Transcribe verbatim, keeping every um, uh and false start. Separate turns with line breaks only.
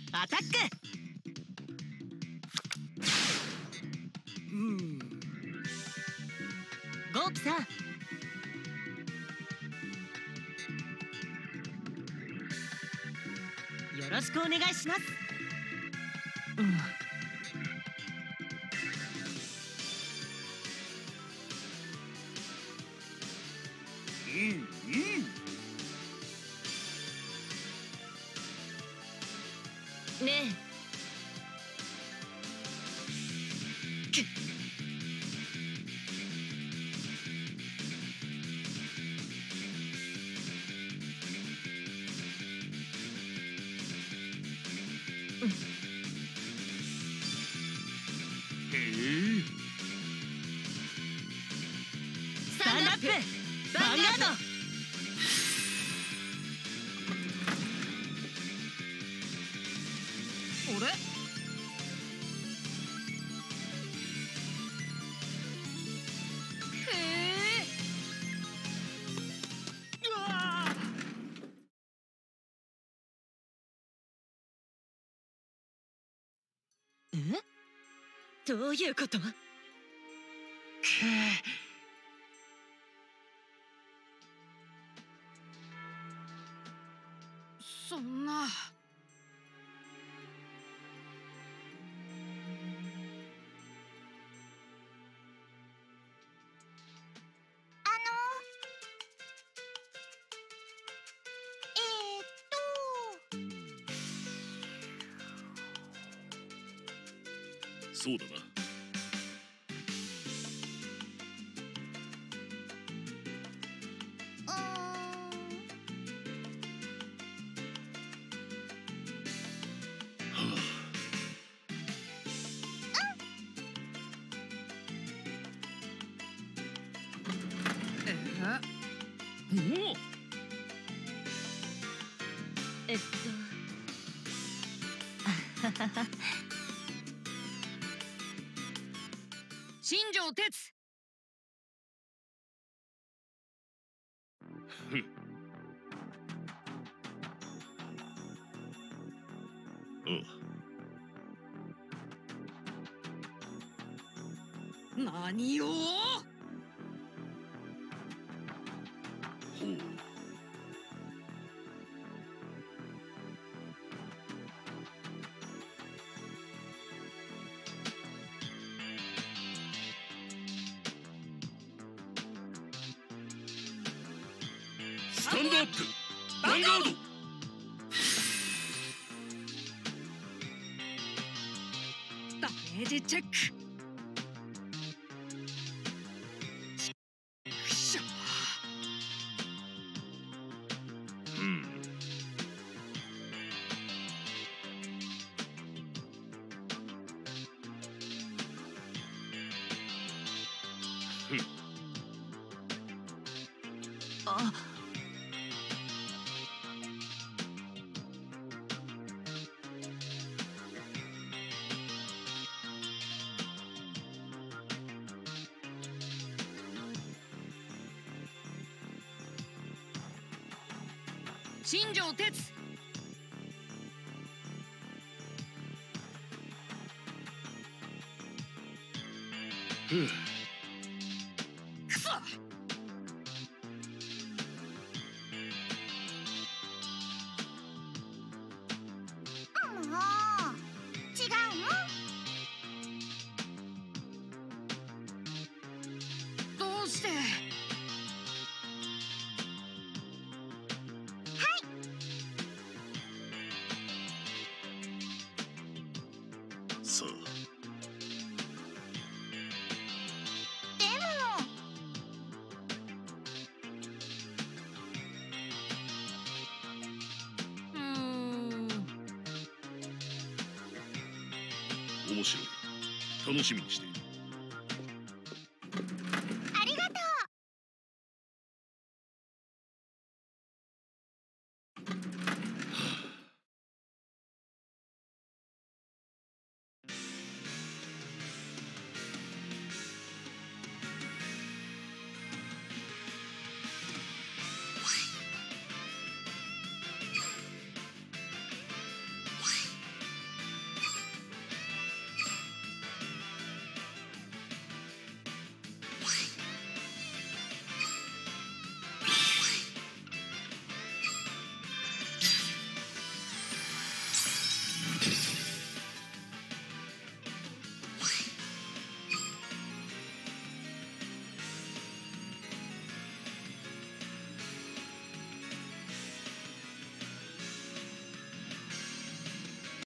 アタック。うんゴープさん、よろしくお願いします。うんうんうんねえ、
へえ。
スタンドアップヴァンガード。あれ、へえ。うわー、え、どういうこと？くそんな。
そうだな。
おお、えっと新庄哲。
ふん。ああ。
何を？ほ
ほう。スタンドアップヴァンガード。
ダメージチェック。くしょ。
うん。ふん。
あ、新庄哲。
ふう。
くそ。どうして？
さあ。
うーん、
面白い。楽しみにしている。